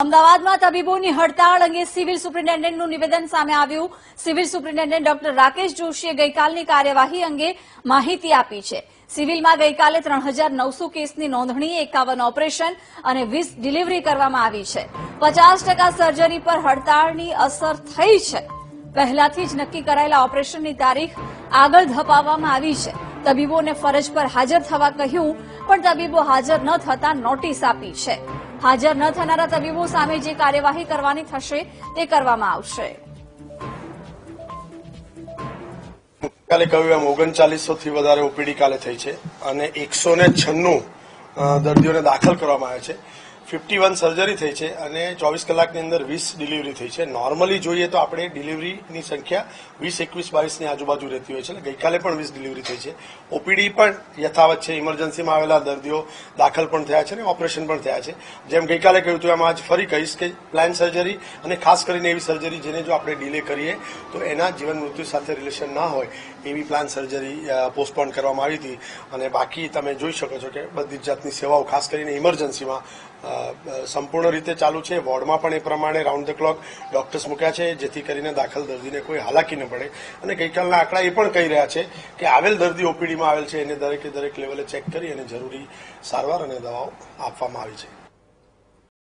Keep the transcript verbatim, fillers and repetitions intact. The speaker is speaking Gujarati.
અમદાવાદમાં તબીબોની હડતાળ અંગે સિવિલ સુપ્રિન્ટેન્ડન્ટનું નિવેદન સામે આવ્યું। સિવિલ સુપ્રિન્ટેન્ડન્ટ ડોક્ટર રાકેશ જોશીએ ગઈકાલની કાર્યવાહી અંગે માહિતી આપી છે। સિવિલમાં ગઈકાલે ત્રણ હજાર નવસો કેસની નોંધણી, એકાવન ઓપરેશન અને વીસ ડિલિવરી કરવામાં આવી છે। પચાસ ટકા સર્જરી પર હડતાળની અસર થઈ છે। પહેલાથી જ નક્કી કરાયેલા ઓપરેશનની તારીખ આગળ ધપાવવામાં આવી છે। તબીબોને ફરજ પર હાજર થવા કહ્યું, પણ તબીબો હાજર ન થતા નોટિસ આપી છે। હાજર ન થનારા તબીબો સામે જે કાર્યવાહી કરવાની થશે તે કરવામાં આવશે। કાલે કહ્યું એમ ઓગણચાલીસો થી વધારે ઓપીડી કાલે થઈ છે અને એકસો ને છન્નું દર્દીઓને દાખલ કરવામાં આવ્યા છે। ફિફ્ટી વન સર્જરી થઈ છે અને ચોવીસ કલાકની અંદર વીસ ડિલિવરી થઈ છે। નોર્મલી જોઈએ તો આપણે ડિલિવરીની સંખ્યા વીસ એકવીસ બાવીસની આજુબાજુ રહેતી હોય છે। ગઈકાલે પણ વીસ ડિલિવરી થઈ છે। ઓપીડી પણ યથાવત છે। ઇમરજન્સીમાં આવેલા દર્દીઓ દાખલ પણ થયા છે અને ઓપરેશન પણ થયા છે। જેમ ગઈકાલે કહ્યું હતું એમ આજ ફરી કહીશ કે પ્લાન સર્જરી અને ખાસ કરીને એવી સર્જરી જેને જો આપણે ડિલે કરીએ તો એના જીવન મૃત્યુ સાથે રિલેશન ના હોય એવી પ્લાન સર્જરી પોસ્ટપોન કરવામાં આવી હતી અને બાકી તમે જોઈ શકો છો કે બધી જ જાતની સેવાઓ ખાસ કરીને ઇમરજન્સીમાં સંપૂર્ણ રીતે ચાલુ છે। વોર્ડમાં પણ એ પ્રમાણે રાઉન્ડ ધ ક્લોક ડોક્ટર્સ મૂક્યા છે જેથી કરીને દાખલ દર્દીને કોઈ હાલાકી ન પડે। અને ગઈકાલના આંકડા એ પણ કહી રહ્યા છે કે આવેલ દર્દી ઓપીડીમાં આવેલ છે એને દરેકે દરેક લેવલે ચેક કરી અને જરૂરી સારવાર અને દવાઓ આપવામાં આવી છે।